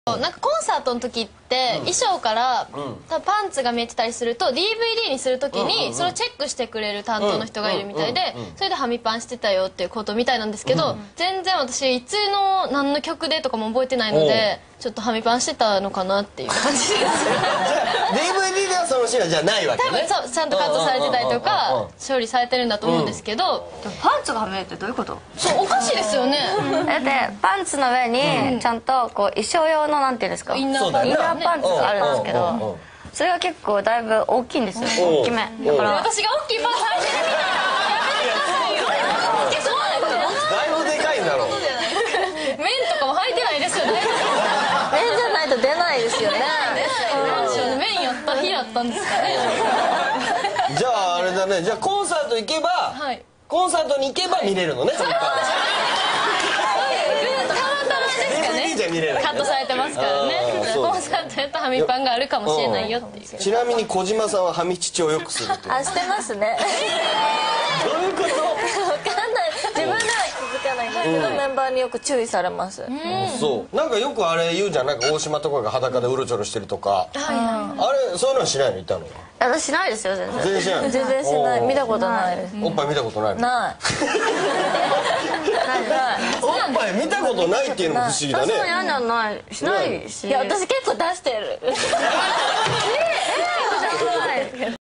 なんかコンサートの時って衣装からパンツが見えてたりすると DVD にする時にそれをチェックしてくれる担当の人がいるみたいで、それではみパンしてたよっていうことみたいなんですけど、全然私いつの何の曲でとかも覚えてないので、ちょっとはみパンしてたのかなっていう感じです。じゃあ DVD ではそのシーンはじゃないわけね。 多分そう、ちゃんとカットされてたりとか処理されてるんだと思うんですけど、 パンツがはみ出てどういうこと？ そう、おかしいですよね。 だってパンツの上にちゃんとこう衣装用のなんていうんですか、インナーパンツがあるんですけど、それが結構だいぶ大きいんですよ。大きめだから私が大きいパンツ履いてるみたいな。やめてくださいよ。 だいぶでかいんだろう。 麺とかも履いてないですよね。 麺じゃないと出ないですよね。 麺やった日やったんですかね。 じゃああれだね、じゃあコンサート行けば、コンサートに行けば見れるのね。 カットされてますからね。コンサートやったらはみパンがあるかもしれないよっていう。 ちなみに小島さんははみ乳をよくするって。 あ、してますね。 どういうこと？ わかんない。自分では気づかないんですけど、メンバーによく注意されます。 そう。なんかよくあれ言うじゃん。なんか大島とかが裸でうろちょろしてるとか。あれそういうのはしないの？いたの？ 私しないですよ、全然。 全然しない。 全然しない。見たことないです。 おっぱい見たことないの？ ない。 おっぱい見たことないっていうのも不思議だね。 嫌じゃない。しないし。いや、私結構出してる。